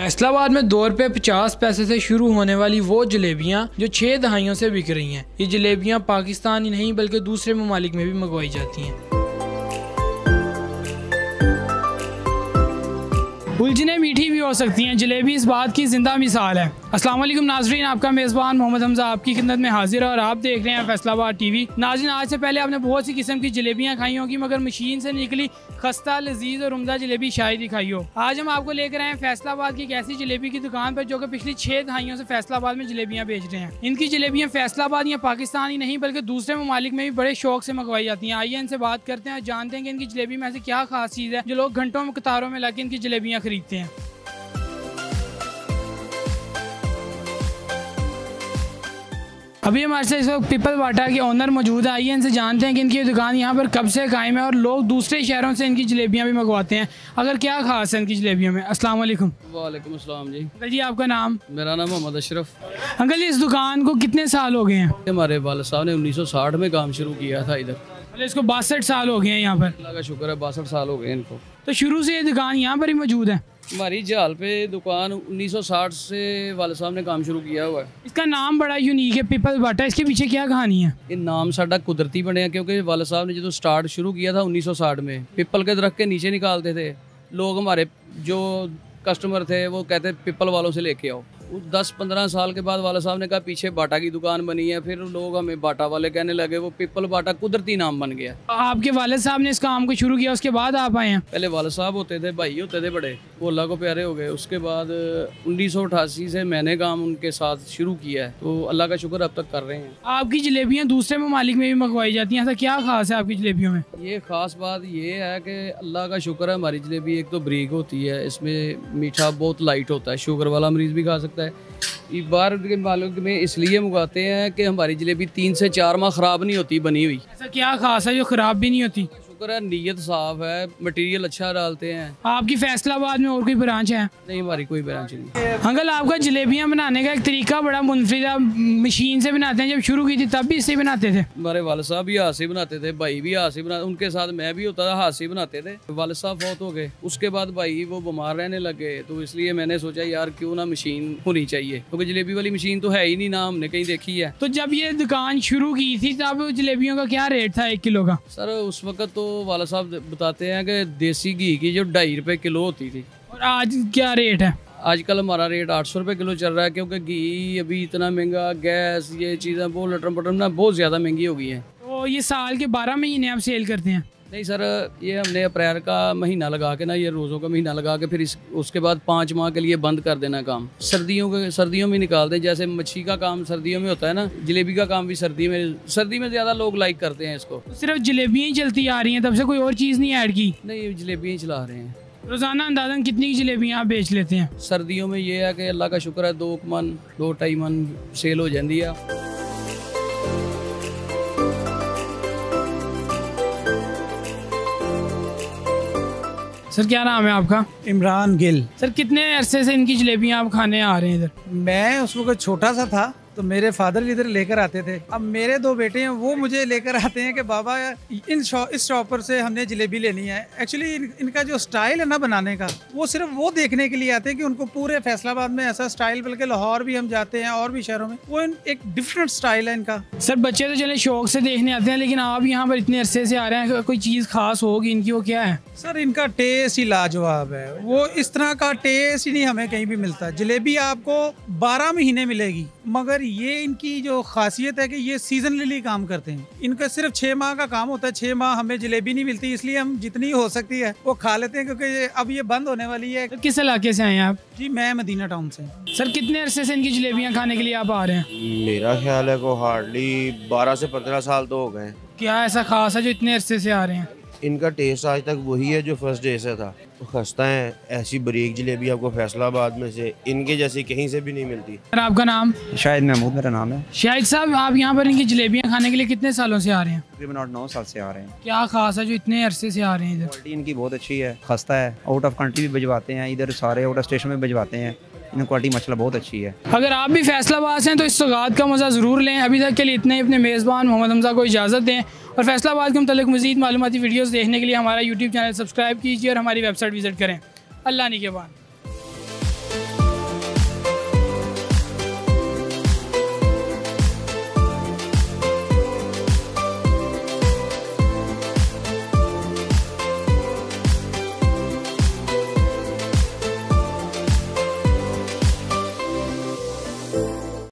फैसलाबाद में 2 रुपये 50 पैसे से शुरू होने वाली वो जलेबियाँ जो 6 दहाइयों से बिक रही हैं। ये जलेबियाँ पाकिस्तान ही नहीं बल्कि दूसरे ममालिक में भी मंगवाई जाती हैं। उलझने मीठी भी हो सकती हैं, जलेबी इस बात की जिंदा मिसाल है। अस्सलाम वालेकुम नाजरीन, आपका मेज़बान मोहम्मद हमजा आपकी खिदमत में हाजिर है और आप देख रहे हैं फैसलाबाद टीवी। नाजरीन, आज से पहले आपने बहुत सी किस्म की जलेबियाँ खाई होंगी, मगर मशीन से निकली खस्ता लजीज और उम्दा जलेबी शायद ही खाई हो। आज हम आपको लेकर आए फैसलाबाद की एक ऐसी जलेबी की दुकान पर जो कि पिछली 6 दहाइयों से फैसलाबाद में जलेबियाँ बेच रहे हैं। इनकी जलेबियाँ फैसलाबाद या पाकिस्तान ही नहीं बल्कि दूसरे ममालिक में भी बड़े शौक से मंगवाई जाती हैं। आइए इनसे बात करते हैं और जानते हैं कि इनकी जलेबी में ऐसी क्या खास चीज़ है जो लोग घंटों में कतारों में लगे इनकी जलेबियाँ खरीदते हैं। अभी हमारे साथ इस वक्त पीपल वाटा के ओनर मौजूद है। आइए इनसे जानते हैं कि इनकी दुकान यहाँ पर कब से कायम है और लोग दूसरे शहरों से इनकी जलेबियाँ भी मंगवाते हैं। अगर क्या खास है इनकी जलेबियों में। अस्सलाम वालेकुम। वालेकुम अस्सलाम जी। अंकल जी, आपका नाम? मेरा नाम मोहम्मद अशरफ। अंकल जी, इस दुकान को कितने साल हो गए हैं? हमारे वालिद साहब ने 1960 में काम शुरू किया था इधर। मतलब इसको 62 साल हो गए हैं यहाँ पर? अल्लाह का शुक्र है, 62 साल हो गए इनको। तो शुरू से ये दुकान यहाँ पर ही मौजूद है? हमारी जहाल पे दुकान 1960 से वालिद साहब ने काम शुरू किया हुआ है। इसका नाम बड़ा यूनिक है, पीपल वाटा। इसके पीछे क्या कहानी है? ये नाम साडा कुदरती बनया क्योंकि वालिद साहब ने जो स्टार्ट शुरू किया था 1960 में, पिपल के दरख्त के नीचे निकालते थे लोग। हमारे जो कस्टमर थे वो कहते पिपल वालों से लेके आओ। 10-15 साल के बाद वाला साहब ने कहा पीछे बाटा की दुकान बनी है, फिर लोग हमें बाटा वाले कहने लगे, वो पिपल बाटा कुदरती नाम बन गया। आपके वालिद साहब ने इस काम को शुरू किया, उसके बाद आप आए हैं? पहले वालिद साहब होते थे, भाई होते थे बड़े, वो अल्लाह को प्यारे हो गए। उसके बाद 1988 से मैंने काम उनके साथ शुरू किया है, तो अल्लाह का शुक्र अब तक कर रहे हैं। आपकी जलेबियाँ दूसरे ममालिक में भी मंगवाई जाती हैं, ऐसा क्या खास है आपकी जलेबियों में? ये खास बात ये है कि अल्लाह का शुक्र है, हमारी जलेबी एक तो बरीक होती है, इसमें मीठा बहुत लाइट होता है, शुगर वाला मरीज भी खा सकता है। बाहर के मालिक में इसलिए मंगाते हैं कि हमारी जलेबी 3 से 4 माह ख़राब नहीं होती बनी हुई। ऐसा क्या खास है जो ख़राब भी नहीं होती? शुक्र है, नीयत साफ है, मटेरियल अच्छा डालते हैं। आपकी फैसलाबाद में और कोई ब्रांच है? नहीं, हमारी कोई ब्रांच नहीं। अंकल, आपका जलेबियाँ बनाने का एक तरीका बड़ा मुनफरिद है, मशीन से बनाते हैं। जब शुरू की थी तब भी इससे बनाते थे? हमारे वालिद साहब भी हाथ से बनाते थे, भाई भी हाथ से बनाते, उनके साथ मैं भी होता था, हाथ से बनाते थे। वालिद साहब फौत हो गए, उसके बाद भाई वो बीमार रहने लगे, तो इसलिए मैंने सोचा यार क्यों ना मशीन होनी चाहिए, क्योंकि जलेबी वाली मशीन तो है ही नहीं ना, हमने कहीं देखी है। तो जब ये दुकान शुरू की थी तब जलेबियों का क्या रेट था 1 किलो का? सर उस वक्त तो वालिद साहब बताते हैं कि देसी घी की जो 2.5 रुपये किलो होती थी। और आज क्या रेट है? आजकल हमारा रेट 800 रुपये किलो चल रहा है, क्योंकि घी अभी इतना महंगा, गैस ये चीज़ें बहुत लटरम पटरम ना बहुत ज़्यादा महंगी हो गई है। तो ये साल के 12 महीने आप सेल करते हैं? नहीं सर, ये हमने अप्रैल का महीना लगा के ना, ये रोज़ों का महीना लगा के फिर उसके बाद 5 माह के लिए बंद कर देना काम। सर्दियों में निकाल दें, जैसे मच्छी का काम सर्दियों में होता है ना, जलेबी का काम भी सर्दी में ज़्यादा लोग लाइक करते हैं इसको। सिर्फ जलेबियाँ ही चलती आ रही हैं तब से, कोई और चीज़ नहीं ऐड की? नहीं, जलेबियाँ ही चला रहे हैं। रोज़ाना अंदाज़न कितनी जलेबियाँ आप बेच लेते हैं? सर्दियों में ये है कि अल्लाह का शुक्र है 2-2.5 मन सेल हो जाती है। सर, क्या नाम है आपका? इमरान गिल। सर, कितने अरसे से इनकी जलेबियाँ आप खाने आ रहे हैं इधर? मैं उस वक्त छोटा सा था तो मेरे फादर इधर लेकर आते थे। अब मेरे 2 बेटे हैं, वो मुझे लेकर आते हैं कि बाबा इस शॉप पर से हमने जलेबी लेनी है। एक्चुअली इनका जो स्टाइल है ना बनाने का, वो सिर्फ वो देखने के लिए आते हैं कि उनको पूरे फैसलाबाद में ऐसा स्टाइल, बल्कि लाहौर भी हम जाते हैं और भी शहरों में, वो एक डिफरेंट स्टाइल है इनका। सर, बच्चे तो चले शौक से देखने आते हैं, लेकिन आप यहाँ पर इतने अरसे से आ रहे हैं, कोई चीज़ खास होगी इनकी, वो क्या है? सर, इनका टेस्ट ही लाजवाब है। वो इस तरह का टेस्ट ही नहीं हमें कहीं भी मिलता। जलेबी आपको 12 महीने मिलेगी, मगर ये इनकी जो खासियत है कि ये सीजनली काम करते हैं। इनका सिर्फ 6 माह का काम होता है। 6 माह हमें जलेबी नहीं मिलती, इसलिए हम जितनी हो सकती है वो खा लेते हैं, क्योंकि अब ये बंद होने वाली है। तो किस इलाके से आए हैं आप? जी, मैं मदीना टाउन से। सर, कितने अरसे से इनकी जलेबियाँ खाने के लिए आप आ रहे हैं? मेरा ख्याल है को हार्डली 12 से 15 साल तो हो गए। क्या ऐसा खास है जो इतने अरसे से आ रहे हैं? इनका टेस्ट आज तक वही है जो फर्स्ट डे से था। तो खस्ता है, ऐसी बरीक जलेबी आपको फैसलाबाद में से इनके जैसी कहीं से भी नहीं मिलती। सर, आपका नाम? शाहिद महमूद मेरा नाम है। शाहिद साहब, आप यहाँ पर इनकी जलेबियाँ खाने के लिए कितने सालों से आ रहे हैं? तकरीबन 9 साल से आ रहे हैं। क्या खास है जो इतने अरसे से आ रहे हैं इधर? क्वालिटी इनकी बहुत अच्छी है, खस्ता है, आउट ऑफ कंट्री भी भिजवाते हैं, इधर सारे आउट ऑफ स्टेशन में भिजवाते हैं। इन क्वालिटी माशाल्लाह बहुत अच्छी है। अगर आप भी फैसलाबाद से हैं तो इस सौगात का मज़ा ज़रूर लें। अभी तक के लिए इतने ही। अपने मेज़बान मोहम्मद हमजा को इजाज़त दें और फैसलाबाद के मुतालिक मज़ीद मालूमाती वीडियोज़ देखने के लिए हमारा यूट्यूब चैनल सब्सक्राइब कीजिए और हमारी वेबसाइट विज़िट करें। अल्लाह निगहबान।